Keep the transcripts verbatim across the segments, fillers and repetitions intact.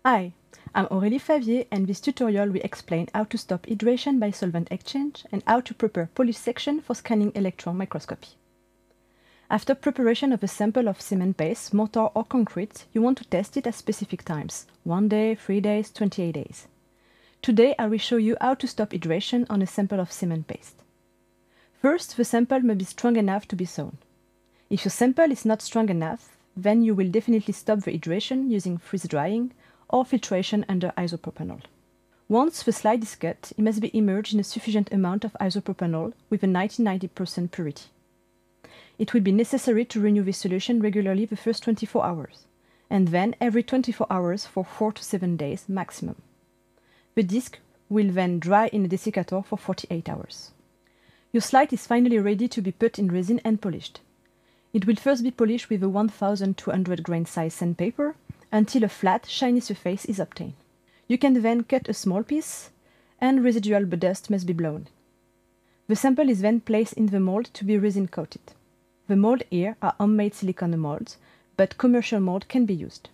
Hi, I'm Aurélie Favier, and in this tutorial we explain how to stop hydration by solvent exchange and how to prepare polish section for scanning electron microscopy. After preparation of a sample of cement paste, mortar or concrete, you want to test it at specific times, one day, three days, twenty-eight days. Today I will show you how to stop hydration on a sample of cement paste. First, the sample must be strong enough to be sewn. If your sample is not strong enough, then you will definitely stop the hydration using freeze drying or filtration under isopropanol. Once the slide is cut, it must be immersed in a sufficient amount of isopropanol with a ninety to ninety percent purity. It will be necessary to renew this solution regularly the first twenty-four hours, and then every twenty-four hours for four to seven days maximum. The disc will then dry in a desiccator for forty-eight hours. Your slide is finally ready to be put in resin and polished. It will first be polished with a one thousand two hundred grain size sandpaper until a flat, shiny surface is obtained. You can then cut a small piece, and residual dust must be blown. The sample is then placed in the mold to be resin coated. The mold here are homemade silicone molds, but commercial mold can be used.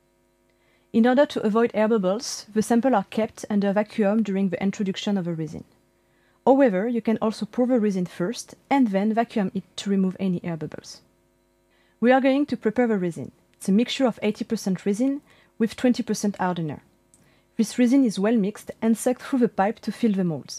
In order to avoid air bubbles, the samples are kept under vacuum during the introduction of a resin. However, you can also pour the resin first and then vacuum it to remove any air bubbles. We are going to prepare the resin. It's a mixture of eighty percent resin with twenty percent hardener. This resin is well mixed and sucked through the pipe to fill the molds.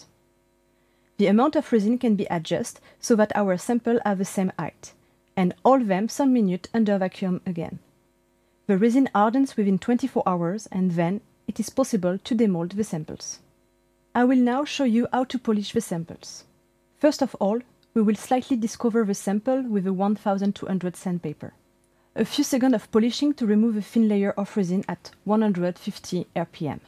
The amount of resin can be adjusted so that our samples have the same height, and hold them some minutes under vacuum again. The resin hardens within twenty-four hours, and then it is possible to demold the samples. I will now show you how to polish the samples. First of all, we will slightly discover the sample with a one thousand two hundred sandpaper. A few seconds of polishing to remove a thin layer of resin at one hundred fifty R P M.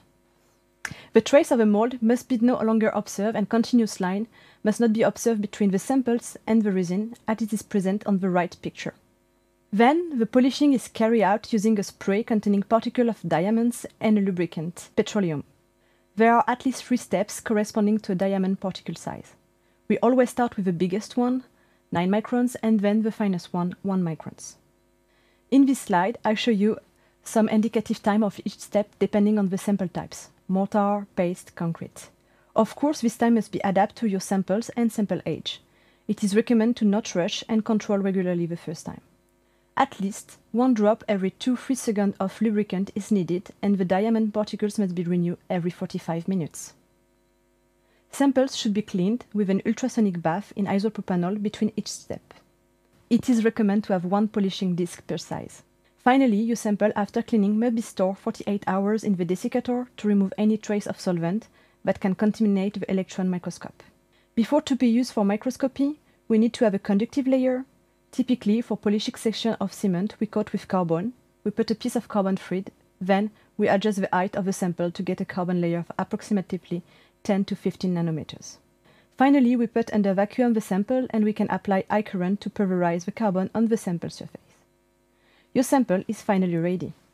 The trace of a mold must be no longer observed, and continuous line must not be observed between the samples and the resin as it is present on the right picture. Then the polishing is carried out using a spray containing particles of diamonds and a lubricant, petroleum. There are at least three steps corresponding to a diamond particle size. We always start with the biggest one, nine microns, and then the finest one, one microns. In this slide, I show you some indicative time of each step depending on the sample types: mortar, paste, concrete. Of course, this time must be adapted to your samples and sample age. It is recommended to not rush and control regularly the first time. At least one drop every two to three seconds of lubricant is needed, and the diamond particles must be renewed every forty-five minutes. Samples should be cleaned with an ultrasonic bath in isopropanol between each step. It is recommended to have one polishing disc per size. Finally, your sample after cleaning must be stored forty-eight hours in the desiccator to remove any trace of solvent that can contaminate the electron microscope. Before to be used for microscopy, we need to have a conductive layer. Typically, for polishing section of cement, we coat with carbon. We put a piece of carbon thread, then we adjust the height of the sample to get a carbon layer of approximately ten to fifteen nanometers. Finally, we put under vacuum the sample, and we can apply high current to pulverize the carbon on the sample surface. Your sample is finally ready.